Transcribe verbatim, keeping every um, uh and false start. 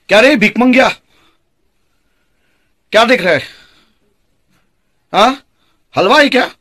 क्या रे भीख मंगिया, क्या देख रहा है? हाँ, हलवा है क्या?